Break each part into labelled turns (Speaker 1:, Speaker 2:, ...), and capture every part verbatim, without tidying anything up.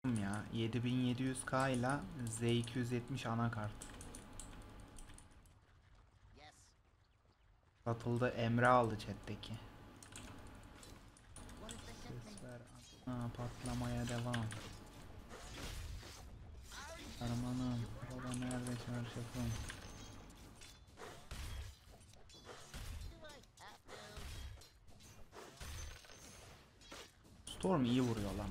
Speaker 1: Ya yedi bin yedi yüz K ile Z iki yüz yetmiş anakart. Satıldı. Emre aldı chat'teki. Ses ver. Ha, patlamaya devam. Armanım. Baba nerede çarşafım? Storm iyi vuruyor lan.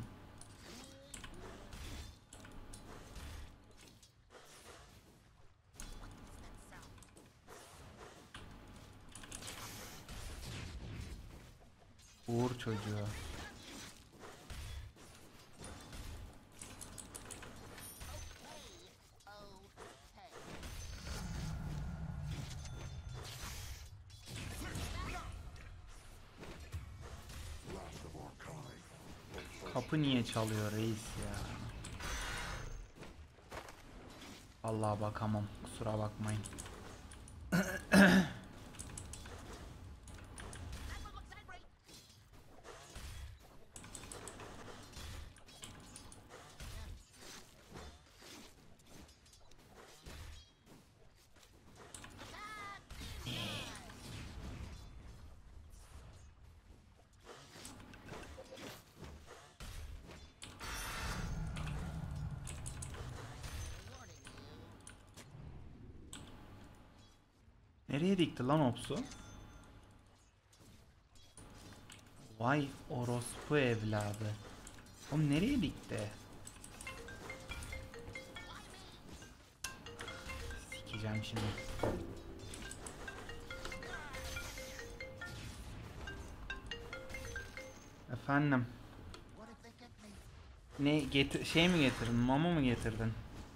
Speaker 1: Uğur çocuğu. Kapı niye çalıyor reis ya? Vallahi bakamam. Kusura bakmayın. Nereye dikti lan Opsu? Vay orospu evladı. Oğlum nereye dikti? Sikeceğim şimdi. Efendim. Ne getir şey mi getirdin? Mama mı getirdin?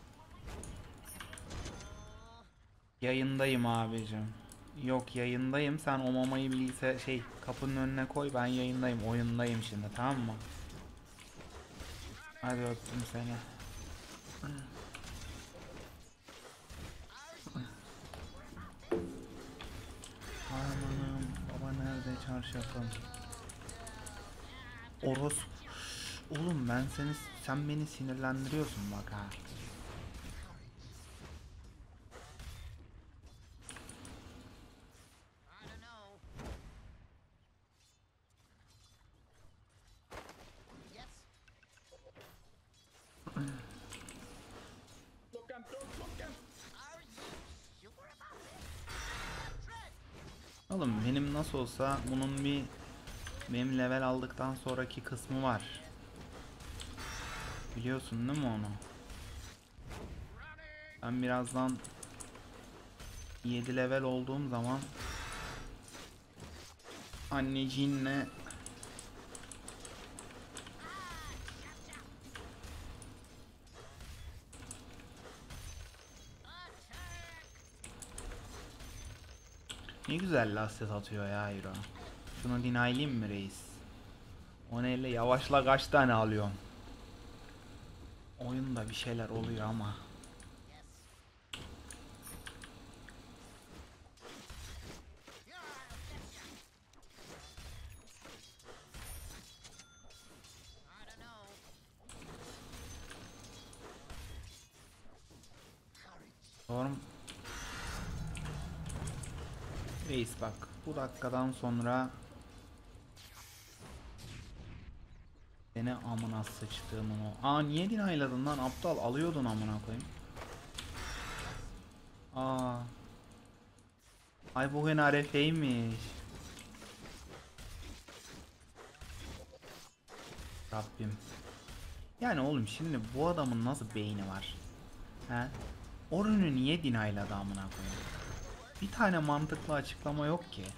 Speaker 1: Yayındayım abicim. Yok yayındayım. Sen o mamayı bilgisayar şey kapının önüne koy. Ben yayındayım. Oyundayım şimdi, tamam mı? Hadi öptüm seni. Amanım. Baba nerede çarşafım? Oros. Oğlum ben seni sen beni sinirlendiriyorsun bak ha. Oğlum benim nasıl olsa bunun bir benim level aldıktan sonraki kısmı var. Biliyorsun değil mi onu? Ben birazdan yedi level olduğum zaman anneciğinle ne güzel lastik atıyor ya Hiro. Şunu dinaylayayım mı reis? O neyle yavaşla kaç tane alıyorum? Oyunda bir şeyler oluyor ama. Doğru. Reis bak bu dakikadan sonra seni amına sıçtığımın o. Aa niye dinayladın lan aptal, alıyordun amına koyayım. Aa. Ay bugün arefeymiş. Rabbim. Yani oğlum şimdi bu adamın nasıl beyni var? He? O ürünü niye dinayladı amına koyayım? Bir tane mantıklı açıklama yok ki.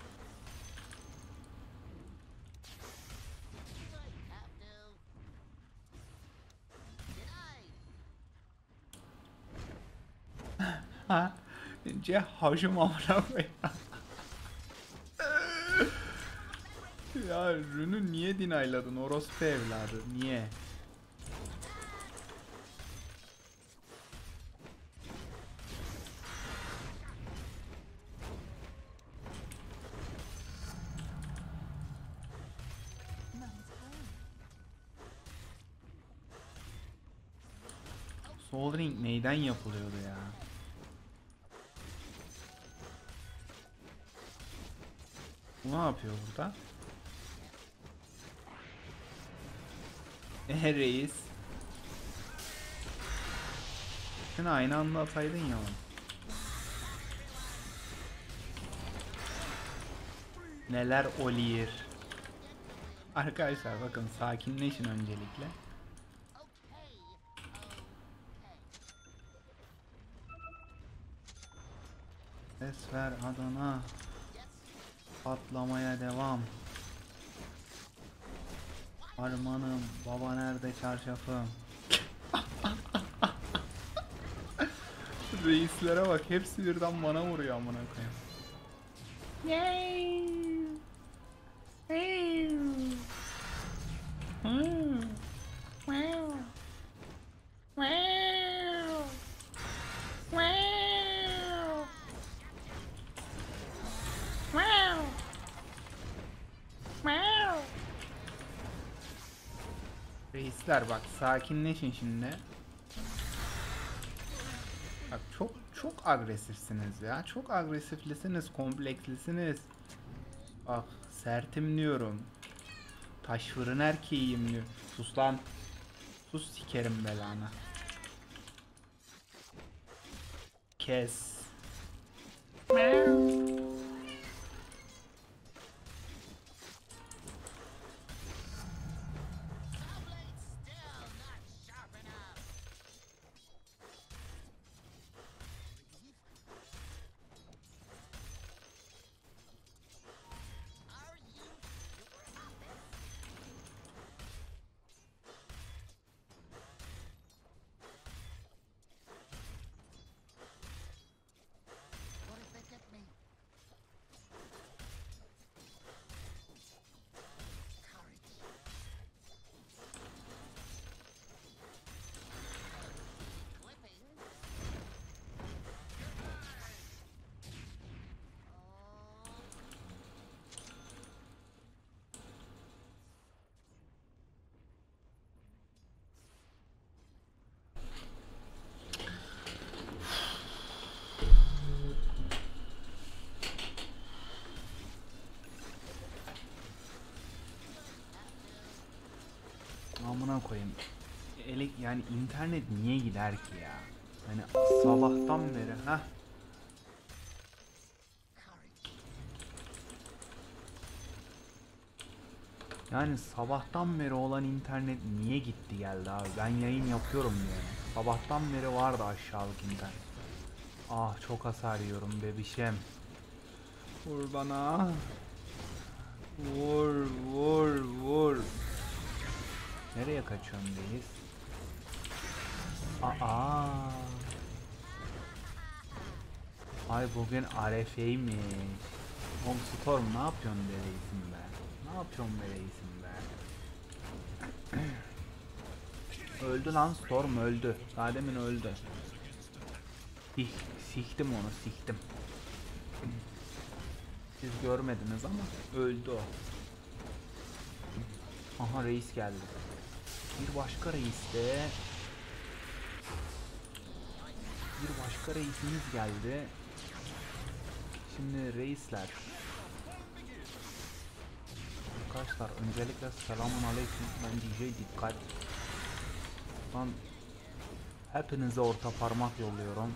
Speaker 1: Ha? Ce hacım amına koyayım. Ya ürünü niye dinayladın orospu evladı? Niye? Sol Ring neyden yapılıyordu ya? Bu ne yapıyor burada? Ehe reis. Sen aynı anda ataydın ya onu. Neler oluyor? Arkadaşlar bakın sakinleşin öncelikle. Ses ver Adana. Patlamaya devam. Armanım, baba nerede çarşafım? Reislere bak, hepsi birden bana vuruyor amına koyayım. Yay! Reisler bak sakinleşin şimdi. Bak çok çok agresifsiniz ya. Çok agresiflisiniz, komplekslisiniz. Bak sertim diyorum. Taş fırın erkeğiyim diyor. Sus lan. Sus sikerim belanı. Kes. Amına koyayım. Elek yani internet niye gider ki ya? Hani sabahtan beri ha. Yani sabahtan beri olan internet niye gitti geldi abi? Ben yayın yapıyorum diye. Sabahtan beri vardı aşağılık internet. Ah çok hasar yiyorum bebişim. Vur bana. Vur vur vur. Nereye kaçıyorsun reis? Aa. Ay bugün Arefe'ymiş. Oğlum Storm ne yapıyorsun be reisim be? Ne yapıyorsun be reisim be? Öldü lan Storm öldü. Daha demin öldü. Sih, siktim onu siktim. Siz görmediniz ama öldü o. Aha reis geldi. Bir başka reis de. Bir başka reisimiz geldi. Şimdi reisler. Arkadaşlar öncelikle selamun aleyküm. Ben D J dikkat. Ben hepinize orta parmak yolluyorum.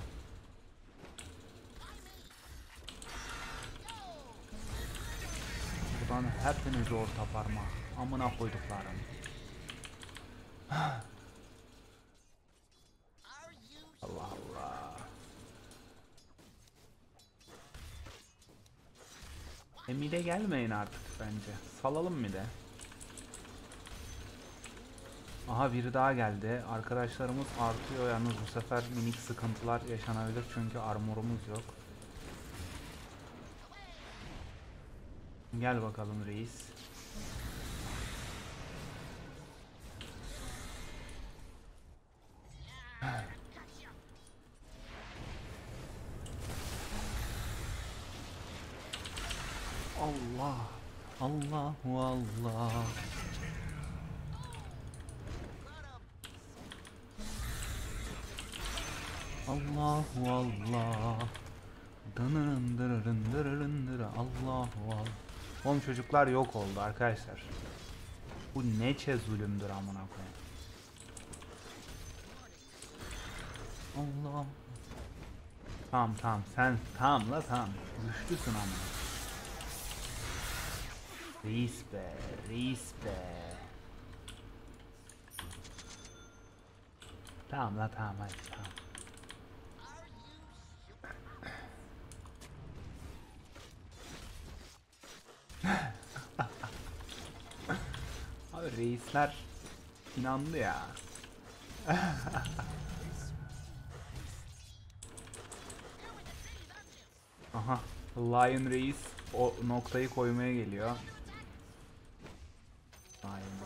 Speaker 1: Buradan hepinize orta parmak. Amına koyduklarım. Allah Allah. E mide gelmeyin artık bence. Salalım mide. Aha biri daha geldi. Arkadaşlarımız artıyor yalnız bu sefer minik sıkıntılar yaşanabilir çünkü armorumuz yok. Gel bakalım reis. Allah. Allahu Allah. Allahu Allah. Dınırın dırırın dırırın dırı. Allahu Allah. Oğlum çocuklar yok oldu arkadaşlar. Bu neçe zulümdür amına koyayım. Allah. Tamam tamam sen tamam la tamam. Güçlüsün amına. Reis be, reis be. Tamam la tamam hadi tamam. Abi reisler inandı ya. Aha, Lion Reis o noktayı koymaya geliyor. Lion.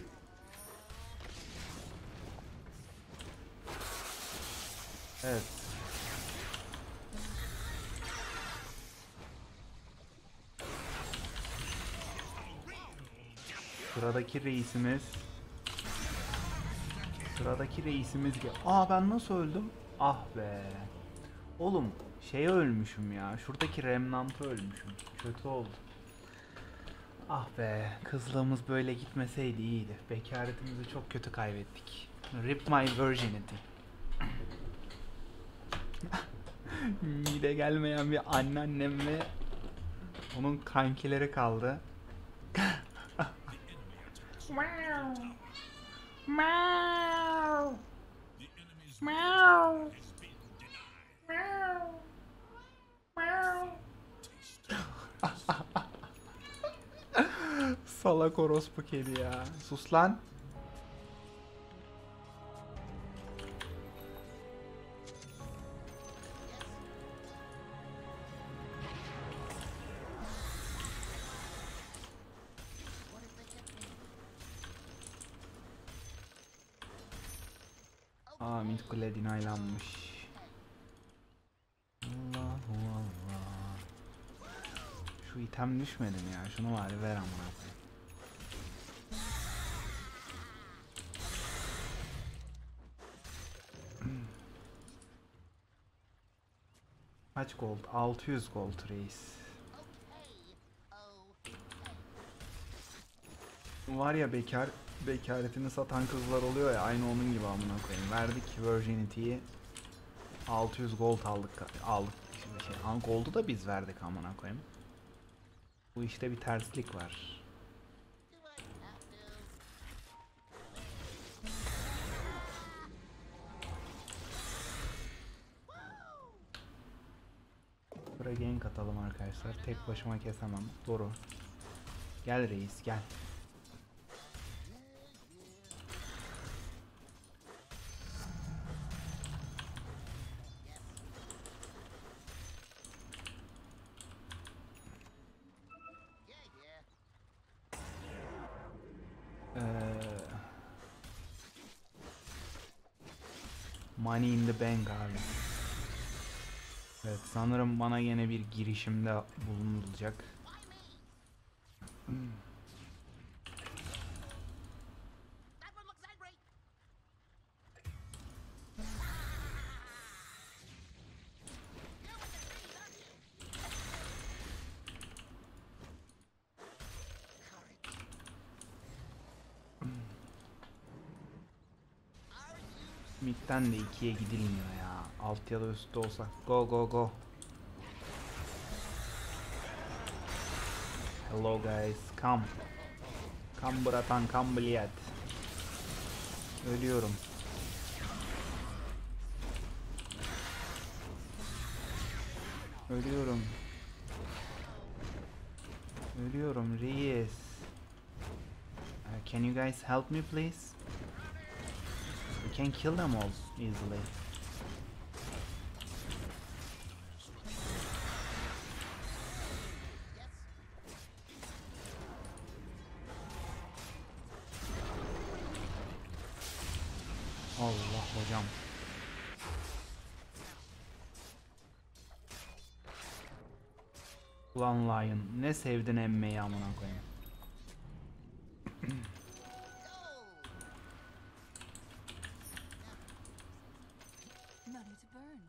Speaker 1: Evet. Sıradaki reisimiz. Sıradaki reisimiz gel. Aa ben nasıl öldüm? Ah be. Oğlum şeye ölmüşüm ya. Şuradaki remnant'a ölmüşüm. Kötü oldu. Ah be. Kızlığımız böyle gitmeseydi iyiydi. Bekaretimizi çok kötü kaybettik. Rip my virginity. Mide gelmeyen bir anneannem ve onun kankileri kaldı. Meow. Meow. Meow. Meow. Meow. Salak orospu kedi ya. Sus lan. Aa mid kule dinaylanmış. Allahu Allah. Şu item düşmedi mi ya? Şunu bari ver amına koyayım. Kaç gold? altı yüz gold reis. Var ya bekar bekaretini satan kızlar oluyor ya, aynı onun gibi amına koyayım. Verdik virginity'yi. altı yüz gold aldık aldık şey. Ama gold'u da biz verdik amına koyayım. Bu işte bir terslik var. Buraya gank atalım arkadaşlar. Tek başıma kesemem. Doğru. Gel reis gel. Ee, Money in the bank abi. Evet sanırım bana yine bir girişimde bulunulacak. Hmm. Mid'den de ikiye gidilmiyor ya. Alt ya da üstte olsa. Go go go. Hello guys. Come. Come bratan come bliyat. Ölüyorum. Ölüyorum. Ölüyorum reis. Uh, can you guys help me please? We can kill them all easily. Allah hocam. Ulan Lion ne sevdin emmeyi amına koyayım.
Speaker 2: Money to burn.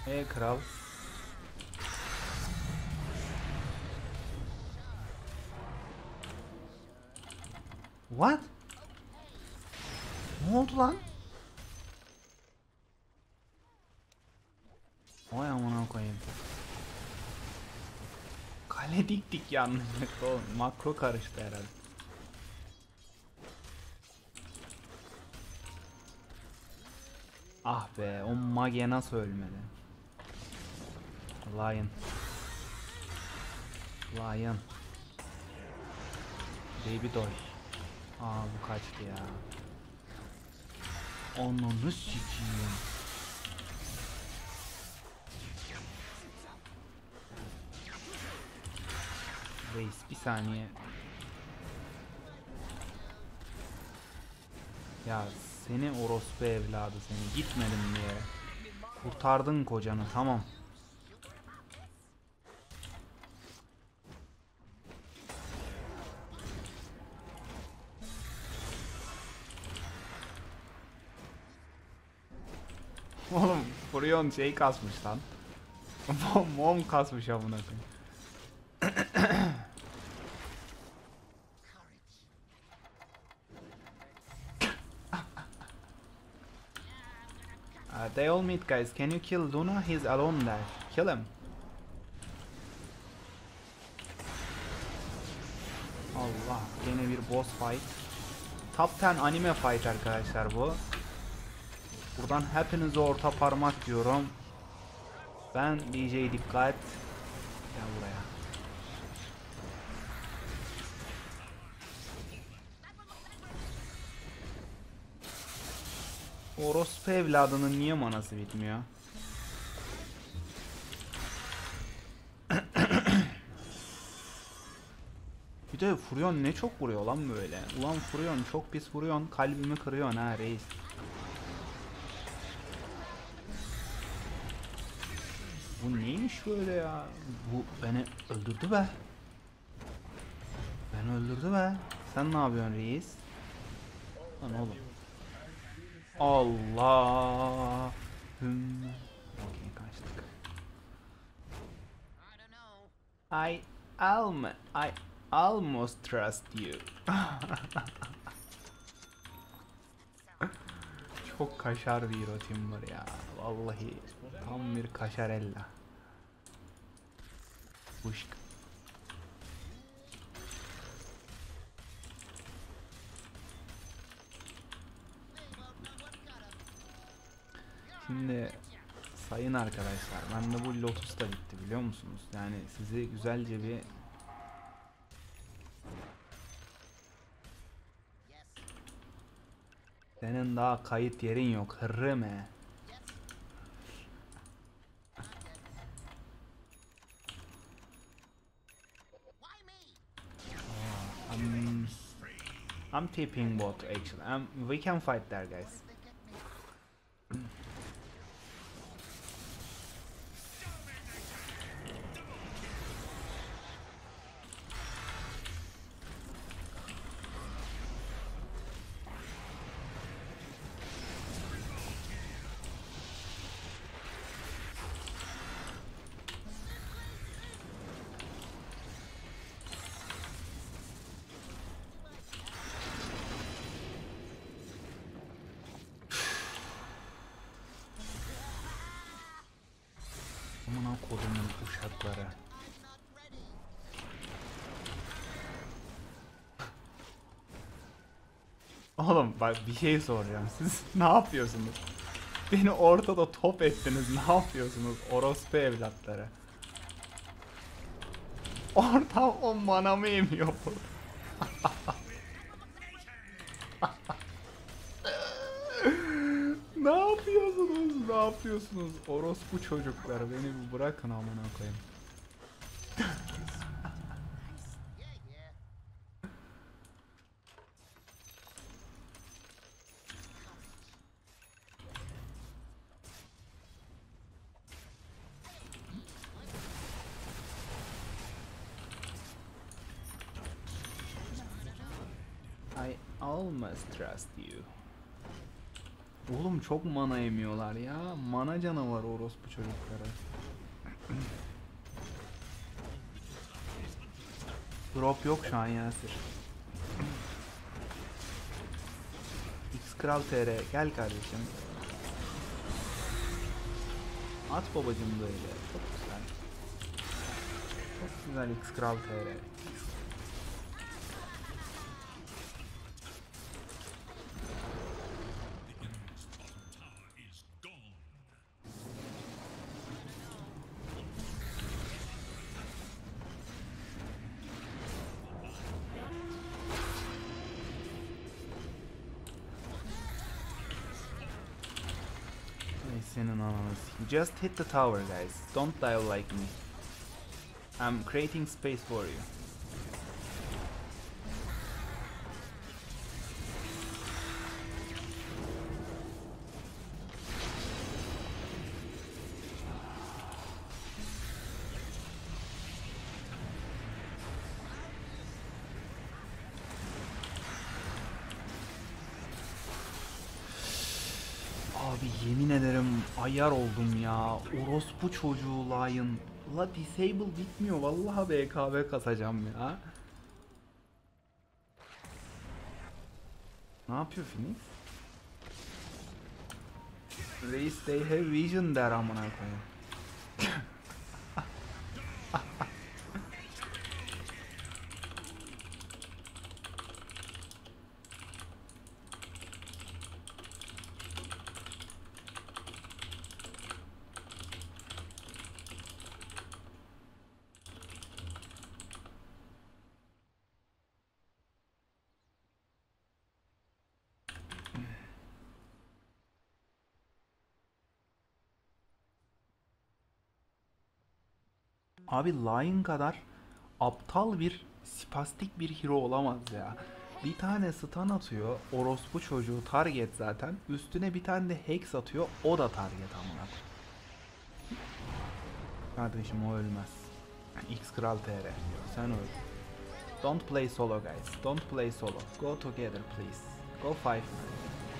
Speaker 1: E kral. What? Ne oldu lan? Vay amına koyayım. Kale diktik yanlışlıkla oğlum. Makro karıştı herhalde. Ah be, o mage nasıl ölmedi? Lion. Lion. Baby doll. Aa bu kaçtı ya. Ananı sikiyim. Reis bir saniye. Ya seni orospu evladı seni, gitmedim bir yere. Kurtardın kocanı, tamam. Oğlum Furion şey kasmış lan. Mom, mom kasmış amına koyayım. Uh, they all meet guys. Can you kill Luna? He's alone there. Kill him. Allah, yine bir boss fight. Top on anime fight arkadaşlar bu. Buradan hepinize orta parmak diyorum. Ben D J dikkat. Gel buraya. Orospu evladının niye manası bitmiyor? Bir de Furion ne çok vuruyor lan böyle. Ulan Furion çok pis vuruyorsun, kalbimi kırıyorsun ha reis. Bu neymiş böyle ya? Bu beni öldürdü be. Beni öldürdü be. Sen ne yapıyorsun reis? Lan oğlum. Allah. Okey, kaçtık. I alm I almost trust you. Çok kaşar bir rotim var ya. Vallahi tam bir kaşarella. Buşk. Şimdi sayın arkadaşlar, ben de bu Lotus da bitti biliyor musunuz? Yani sizi güzelce bir senin daha kayıt yerin yok hırrım he. I'm, I'm tipping bot actually. Um, we can fight there guys. Amına kodumun uşakları. Oğlum bak bir şey soracağım. Siz ne yapıyorsunuz? Beni ortada top ettiniz. Ne yapıyorsunuz? Orospu evlatları. Ortam o manamı emiyor burada. Ne yapıyorsunuz? Ne yapıyorsunuz? Orospu çocuklar, beni bir bırakın amına koyayım. I almost trust you. Oğlum çok mana emiyorlar ya. Mana canavarı orospu çocukları. Drop yok şu an Yasir. X Kral T R gel kardeşim. At babacım böyle. Çok güzel. Çok güzel X Kral T R. Senin ananı. Just hit the tower guys. Don't dive like me. I'm creating space for you. Abi yemin ederim ayar oldum ya. Orospu çocuğu Lion. La disable bitmiyor. Vallahi B K B kasacağım ya. Ne yapıyor Phoenix? Reis they have vision der amına koyayım. Abi Lion kadar aptal bir spastik bir hero olamaz ya. Bir tane stun atıyor. Orospu çocuğu target zaten. Üstüne bir tane de hex atıyor. O da target amına. Kardeşim o ölmez. X Kral T R. Sen öl. Don't play solo guys. Don't play solo. Go together please. Go five man.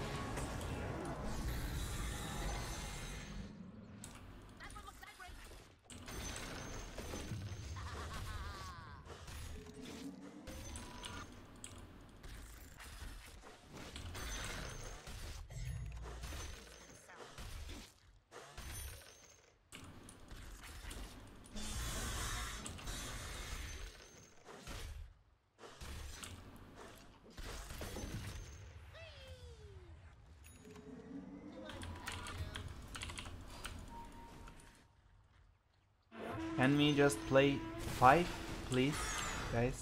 Speaker 1: Can we just play five, please, guys?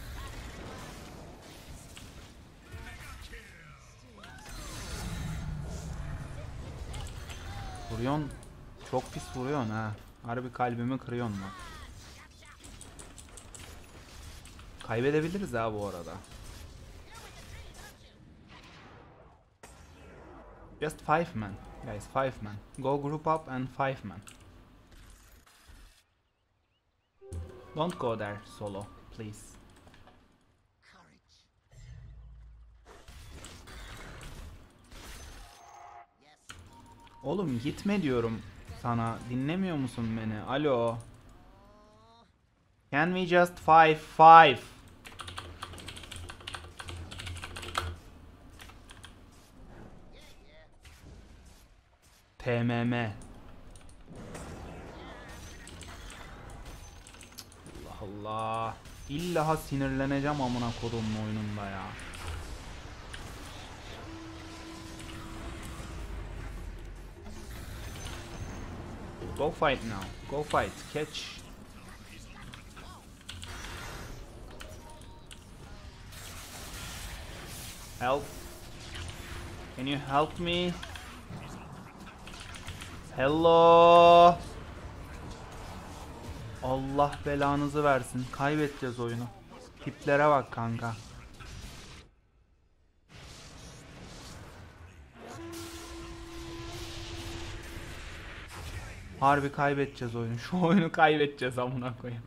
Speaker 1: Vuruyorsun. Çok pis vuruyorsun ha. Harbi kalbimi kırıyorsun bak. Kaybedebiliriz ha bu arada. Just five man, guys, five man. Go group up and five man. Don't go there solo, please. Oğlum gitme diyorum sana. Dinlemiyor musun beni? Alo. Can we just five five? T M M. Allah Allah. İlla sinirleneceğim amına kodumun oyununda ya. Go fight now. Go fight. Catch. Help. Can you help me? Hello. Allah belanızı versin. Kaybedeceğiz oyunu. Tiplere bak kanka. Harbi kaybedeceğiz oyunu. Şu oyunu kaybedeceğiz amına koyayım.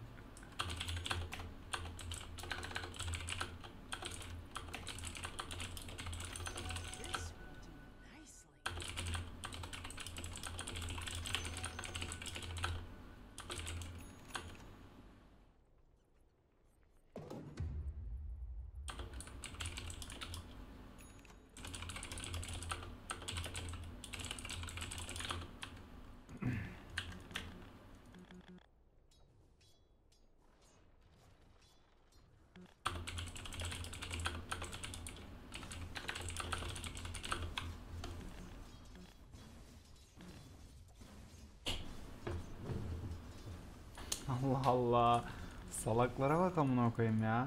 Speaker 1: Allah Allah. Salaklara bak amına koyayım ya.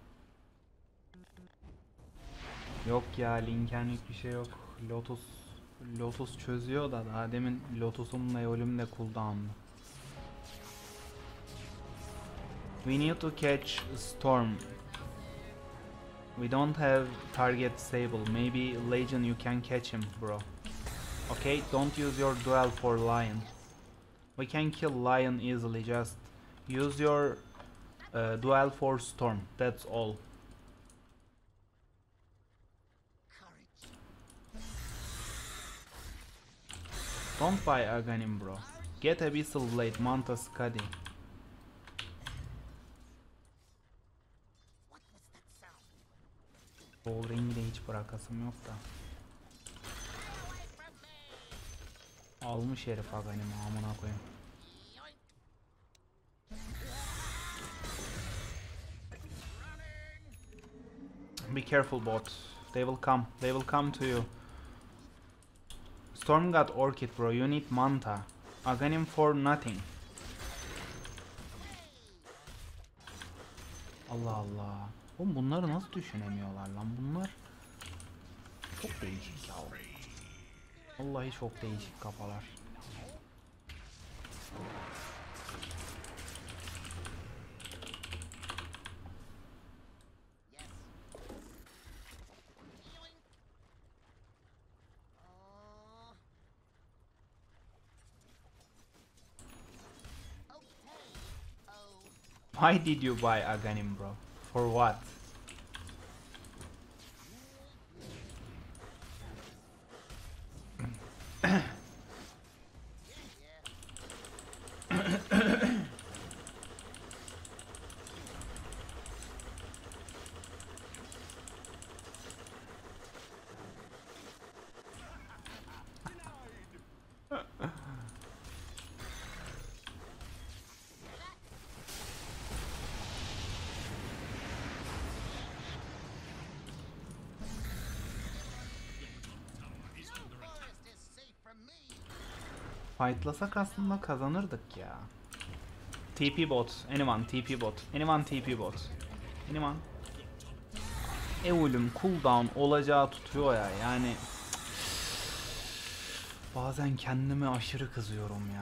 Speaker 1: Yok ya, linkenlik bir şey yok. Lotus Lotus çözüyor da daha demin Lotus'umla Eol'üm de cooldown'lu. We need to catch Storm. We don't have target Sable. Maybe Legion you can catch him, bro. Okay, don't use your duel for Lion. We can kill Lion easily, just use your uh, duel for Storm. That's all. Don't buy Aghanim, bro. Get Abyssal Blade, Manta Skadi. Ball Ring'i de hiç bırakasım yok da. Almış herif Aghanim'i, amına koyayım. Be careful bot. They will come. They will come to you. Storm got Orchid, bro. You need Manta. Aghanim for nothing. Allah Allah. Oğlum bunları nasıl düşünemiyorlar lan? Bunlar çok değişik ya. Vallahi çok değişik kafalar. Why did you buy Aghanim, bro? For what? Fightlasak aslında kazanırdık ya. T P bot. Anyone T P bot. Anyone T P bot. Anyone. Eol'üm cooldown olacağı tutuyor ya. Yani bazen kendime aşırı kızıyorum ya.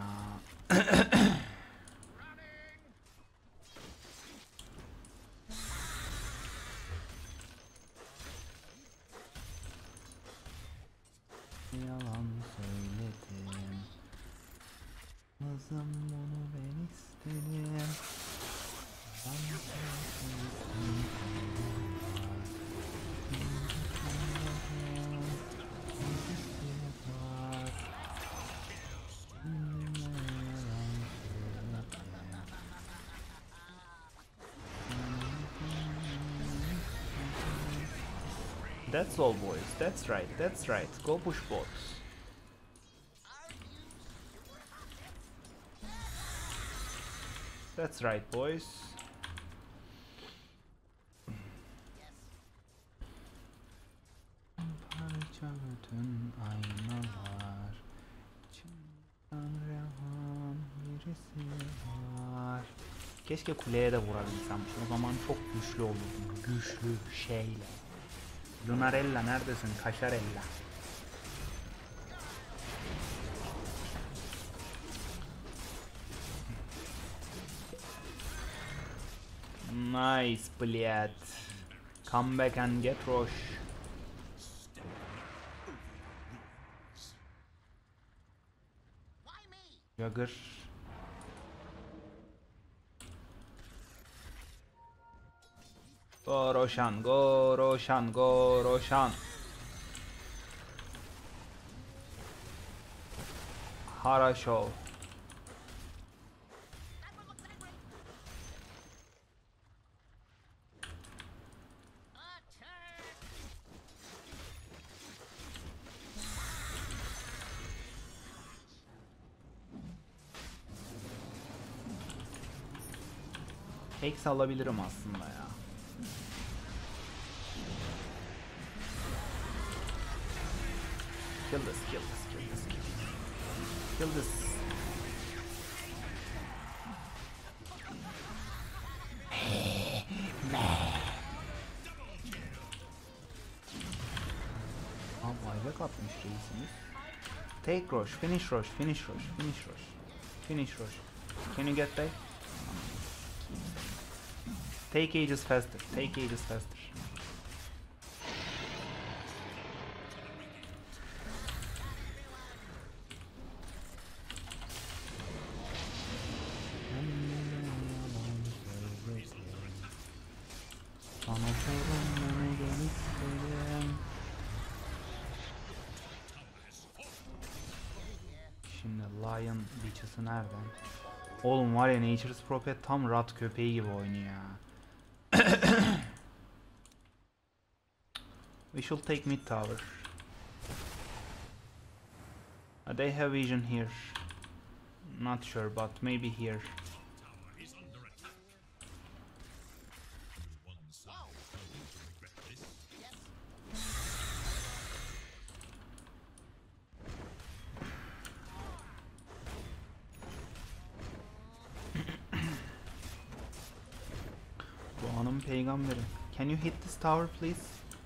Speaker 1: Yalan söyledim. Kızım bunu ben istedim. That's all, boys. That's right. That's right. Go push bots. That's right, boys. Parça bütün aynalar, içimden rehan birisi var. Keşke kuleye de vurabilsem. O zaman çok güçlü olurdum. Güçlü şeyle. Lunarella neredesin? Kaşarella. Nice, блядь. Come back and get Rosh. Jagger. Go Roshan, go Roshan, go Roshan. Хорошо. Hex alabilirim aslında ya. Kill this, kill this, kill this, kill this. Kill this. Bebek atmış reisimiz. Take Rosh, finish Rosh, finish Rosh, finish Rosh. Finish Rosh. Can you get back? Take ages faster, take ages faster. Şimdi Lion Bitches'ı nereden? Oğlum var ya, Nature's Prophet tam rat köpeği gibi oynuyor ya. We should take mid tower. Uh, they have vision here. Not sure, but maybe here. Doğanın peygamberi. Can you hit this tower please?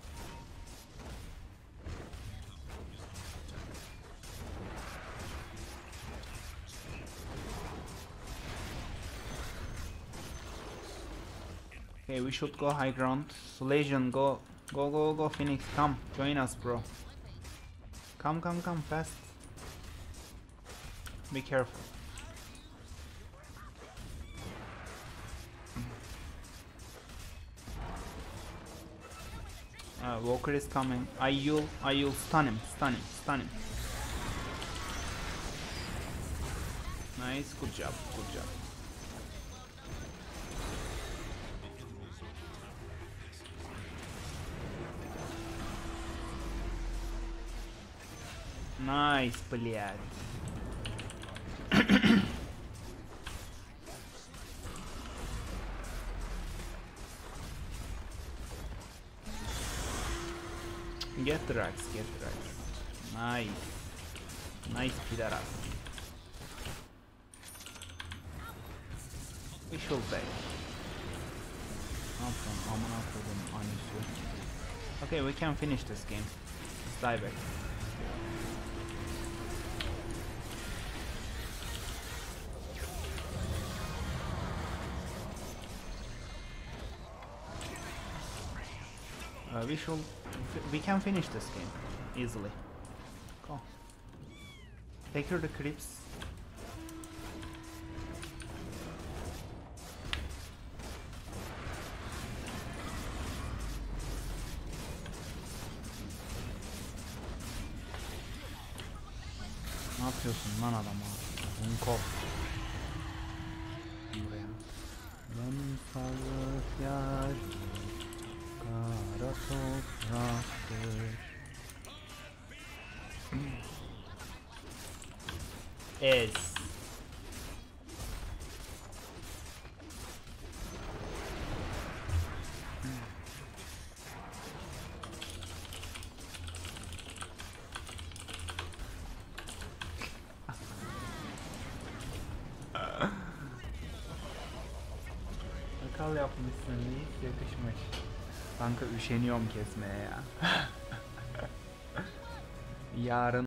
Speaker 1: Okay, we should go high ground. Legion, go, go, go, go, Phoenix, come, join us, bro. Come, come, come, fast. Be careful. Uh, Walker is coming. Ayul, Ayul, stun him, stun him, stun him. Nice, good job, good job. Nice, блядь. Get the racks, get the racks. Nice. Nice pidaras. We should back. Okay, we can finish this game. Let's die back. Uh, we should, we can finish this game easily. Go. Take her the creeps. Ne yapıyorsun lan adama? Hunkov. Buraya. Ben sağlık yar. Kara topraktır. Ez. Sakal yapmışsın, hiç yakışmış. Kanka üşeniyorum kesmeye ya. Yarın